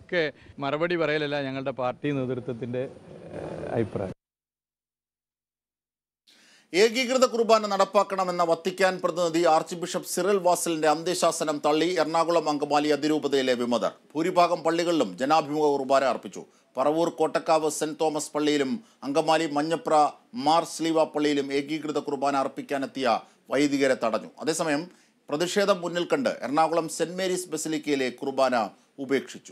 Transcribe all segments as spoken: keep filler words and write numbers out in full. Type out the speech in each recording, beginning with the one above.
ഇതിനൊക്കെ മറുപടി പറയലല്ല ഞങ്ങളുടെ പാർട്ടി നേതൃത്വത്തിൻ്റെ അഭിപ്രായം. ഏകീകൃത കുർബാന നടപ്പാക്കണമെന്ന വത്തിക്കാൻ പ്രതിനിധി ആർച്ച് ബിഷപ്പ് സിറിൽ വാസലിന്റെ അന്ത്യശാസനം തള്ളി എറണാകുളം അങ്കമാലി അതിരൂപതയിലെ വിമതർ. ഭൂരിഭാഗം പള്ളികളിലും ജനാഭിമുഖ കുർബാന അർപ്പിച്ചു. പറവൂർ കോട്ടക്കാവ് സെന്റ് തോമസ് പള്ളിയിലും അങ്കമാലി മഞ്ഞപ്ര മാർ സ്ലീവ പള്ളിയിലും ഏകീകൃത കുർബാന അർപ്പിക്കാനെത്തിയ വൈദികരെ തടഞ്ഞു. അതേസമയം പ്രതിഷേധം മുന്നിൽ കണ്ട് എറണാകുളം സെന്റ് മേരീസ് ബസിലിക്കയിലെ കുർബാന ഉപേക്ഷിച്ചു.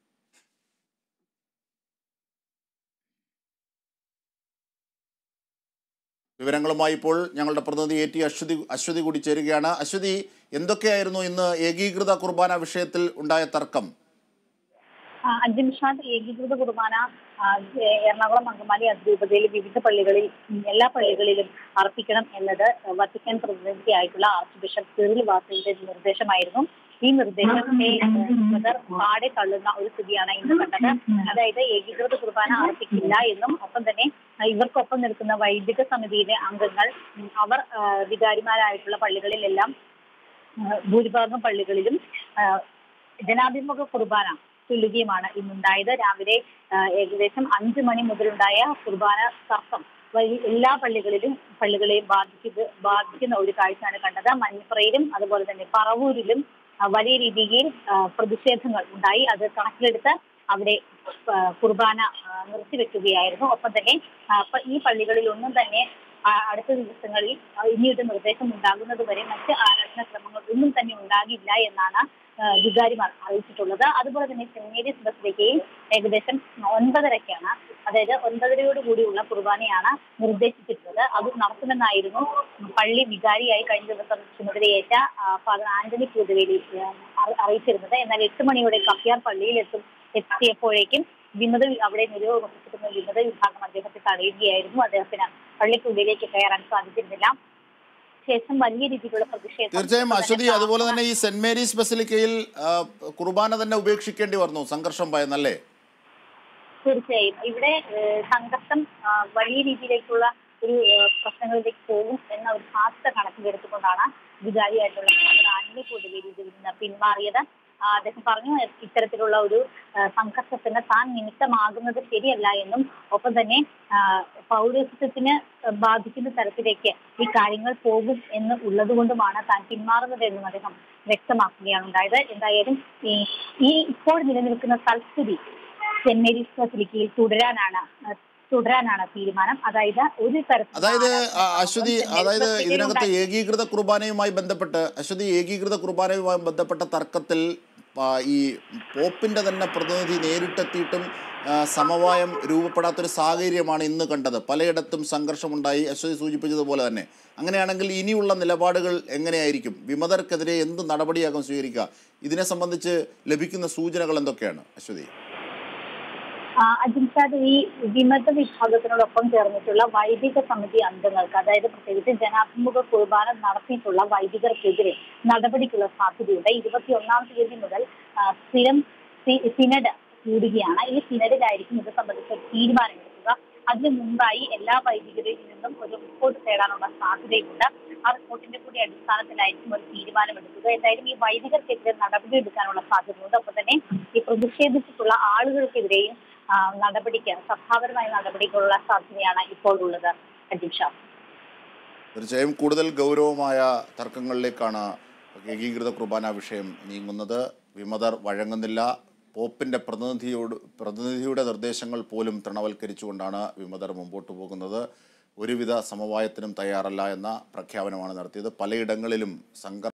വിവരങ്ങളുമായി ഇപ്പോൾ ഞങ്ങളുടെ പ്രതിനിധി എ ടി അശ്വതി അശ്വതി കൂടി ചേരുകയാണ്. അശ്വതി, എന്തൊക്കെയായിരുന്നു ഇന്ന് ഏകീകൃത കുർബാന വിഷയത്തിൽ ഉണ്ടായ തർക്കം? അഞ്ചിൻഷാദ് ഏകീകൃത കുർബാന എറണാകുളം അങ്കമാലി അതിരൂപതയിൽ വിവിധ പള്ളികളിൽ എല്ലാ പള്ളികളിലും അർപ്പിക്കണം എന്നത് വത്തിക്കാൻ പ്രതിനിധിയായിട്ടുള്ള ആർച്ച് ബിഷപ്പ് സിറിൽ വാസലിന്റെ നിർദ്ദേശമായിരുന്നു. ഈ നിർദ്ദേശത്തെ പാടെ തള്ളുന്ന ഒരു സ്ഥിതിയാണ് ഇന്ന് കണ്ടത്. അതായത് ഏകീകൃത കുർബാന അർപ്പിക്കില്ല എന്നും ഒപ്പം തന്നെ ഇവർക്കൊപ്പം നിൽക്കുന്ന വൈദിക സമിതിയിലെ അംഗങ്ങൾ അവർ വികാരിമാരായിട്ടുള്ള പള്ളികളിലെല്ലാം ഭൂരിഭാഗം പള്ളികളിലും ജനാഭിമുഖ കുർബാന ചൊല്ലുകയുമാണ് ഇന്നുണ്ടായത്. രാവിലെ ഏകദേശം അഞ്ചു മണി മുതലുണ്ടായ കുർബാന തർക്കം വഴി എല്ലാ പള്ളികളിലും പള്ളികളെയും ബാധിക്കുന്നത് ബാധിക്കുന്ന ഒരു കാഴ്ചയാണ് കണ്ടത്. മഞ്ഞപ്രയിലും അതുപോലെ തന്നെ പറവൂരിലും വലിയ രീതിയിൽ പ്രതിഷേധങ്ങൾ ഉണ്ടായി. അത് കണക്കിലെടുത്ത് അവിടെ കുർബാന നിർത്തിവെക്കുകയായിരുന്നു. ഒപ്പം തന്നെ ഈ പള്ളികളിലൊന്നും തന്നെ അടുത്ത ദിവസങ്ങളിൽ ഇനിയൊരു നിർദ്ദേശം ഉണ്ടാകുന്നത് വരെ മറ്റ് ആരാധനാ ക്രമങ്ങൾ ഒന്നും തന്നെ ഉണ്ടാകില്ല എന്നാണ് വികാരിമാർ അറിയിച്ചിട്ടുള്ളത്. അതുപോലെ തന്നെ സെന്റ് മേരീസ് ബസിലിക്കയിൽ ഏകദേശം ഒൻപതരയ്ക്കാണ്, അതായത് ഒൻപതരയോട് കൂടിയുള്ള കുർബാനയാണ് നിർദ്ദേശിച്ചിട്ടുള്ളത്. അത് നടത്തുമെന്നായിരുന്നു പള്ളി വികാരിയായി കഴിഞ്ഞ ദിവസം ചുമതലയേറ്റ ഫാദർ ആന്റണി പൂതവേലി അറിയിച്ചിരുന്നത്. എന്നാൽ എട്ട് മണിയോടെ കപ്പ്യാർ പള്ളിയിൽ എത്തും എത്തിയപ്പോഴേക്കും വിമത അവിടെ നിലവ് വഹിച്ചിരുന്ന വിമത വിഭാഗം അദ്ദേഹത്തെ തടയുകയായിരുന്നു. അദ്ദേഹത്തിന് പള്ളിക്കുള്ളിലേക്ക് കയറാൻ സാധിച്ചിരുന്നില്ല. ശേഷം വലിയ രീതിയിലുള്ള പ്രതിഷേധം. തീർച്ചയായും അശ്വതി, അതുപോലെ തന്നെ ഈ സെന്റ് മേരീസ് ബസിലിക്കയിൽ കുർബാന തന്നെ ഉപേക്ഷിക്കേണ്ടി വന്നു, സംഘർഷം ഭയന്നല്ലേ? തീർച്ചയായും ഇവിടെ സംഘർഷം വലിയ രീതിയിലേക്കുള്ള ഒരു പ്രശ്നങ്ങളിലേക്ക് പോകും എന്ന ഒരു സാധ്യത കണക്കിലെടുത്തുകൊണ്ടാണ് വികാരിയായിട്ടുള്ള ആന്റണി പൊതുവേലി ഇതിൽ നിന്ന് പിന്മാറിയത്. അദ്ദേഹം പറഞ്ഞു ഇത്തരത്തിലുള്ള ഒരു സംഘർഷത്തിന് താൻ നിമിത്തമാകുന്നത് ശരിയല്ല എന്നും ഒപ്പം തന്നെ പൗരത്വത്തിന് ബാധിക്കുന്ന തരത്തിലേക്ക് ഈ കാര്യങ്ങൾ പോകും എന്ന് ഉള്ളത് കൊണ്ടുമാണ് താൻ പിന്മാറുന്നത് എന്നും അദ്ദേഹം വ്യക്തമാക്കുകയാണ് ഉണ്ടായത്. എന്തായാലും ഈ ഇപ്പോൾ നിലനിൽക്കുന്ന തൽസ്ഥിതി സെന്റ് മേരീസ് ബസിലിക്കയിൽ തുടരാനാണ് തുടരാനാണ് തീരുമാനം. അതായത് ഒരു തരത്തിൽ അതായത് അശ്വതി അതായത് ഇതിനകത്ത് ഏകീകൃത കുർബാനയുമായി ബന്ധപ്പെട്ട് അശ്വതി ഏകീകൃത കുർബാനയുമായി ബന്ധപ്പെട്ട തർക്കത്തിൽ ഈ പോപ്പിന്റെ തന്നെ പ്രതിനിധി നേരിട്ടെത്തിയിട്ടും സമവായം രൂപപ്പെടാത്തൊരു സാഹചര്യമാണ് ഇന്ന് കണ്ടത്. പലയിടത്തും സംഘർഷമുണ്ടായി, അശ്വതി സൂചിപ്പിച്ചതുപോലെ തന്നെ. അങ്ങനെയാണെങ്കിൽ ഇനിയുള്ള നിലപാടുകൾ എങ്ങനെയായിരിക്കും? വിമതർക്കെതിരെ എന്ത് നടപടിയാകും സ്വീകരിക്കുക? ഇതിനെ സംബന്ധിച്ച് ലഭിക്കുന്ന സൂചനകൾ എന്തൊക്കെയാണ് അശ്വതി? അജിൻഷാദ്, ഈ വിമത വിഭാഗത്തിനോടൊപ്പം ചേർന്നിട്ടുള്ള വൈദിക സമിതി അംഗങ്ങൾക്ക്, അതായത് പ്രത്യേകിച്ച് ജനാഭിമുഖ കുർബാന നടത്തിയിട്ടുള്ള വൈദികർക്കെതിരെ നടപടിക്കുള്ള സാധ്യതയുണ്ട്. ഇരുപത്തി ഒന്നാം തീയതി മുതൽ സ്ഥിരം സിനഡ് കൂടുകയാണ്. ഈ സിനഡിലായിരിക്കും ഇത് സംബന്ധിച്ച തീരുമാനമെടുക്കുക. അതിനു മുമ്പായി എല്ലാ വൈദികരിൽ നിന്നും ഒരു റിപ്പോർട്ട് തേടാനുള്ള സാധ്യതയുണ്ട്. ആ റിപ്പോർട്ടിന്റെ കൂടി അടിസ്ഥാനത്തിലായിരിക്കും ഒരു തീരുമാനമെടുക്കുക. എന്തായാലും ഈ വൈദികർക്കെതിരെ നടപടി എടുക്കാനുള്ള സാധ്യതയുണ്ട്. ഒപ്പം തന്നെ ഈ പ്രതിഷേധിച്ചിട്ടുള്ള ആളുകൾക്കെതിരെയും നടപടിക്ക് സഭാപരമായ നടപടിക്കുള്ള സാധ്യതയാണ് ഇപ്പോൾ ഉള്ളത്. അജിംഷ, തീർച്ചയായും കൂടുതൽ ഗൗരവമായ തർക്കങ്ങളിലേക്കാണ് ഏകീകൃത കുർബാന വിഷയം നീങ്ങുന്നത്. വിമതർ വഴങ്ങുന്നില്ല. പോപ്പിന്റെ പ്രതിനിധിയോട് പ്രതിനിധിയുടെ നിർദ്ദേശങ്ങൾ പോലും തൃണവൽക്കരിച്ചുകൊണ്ടാണ് വിമതർ മുമ്പോട്ട് പോകുന്നത്. ഒരുവിധ സമവായത്തിനും തയ്യാറല്ല എന്ന പ്രഖ്യാപനമാണ് നടത്തിയത്. പലയിടങ്ങളിലും സംഘർഷം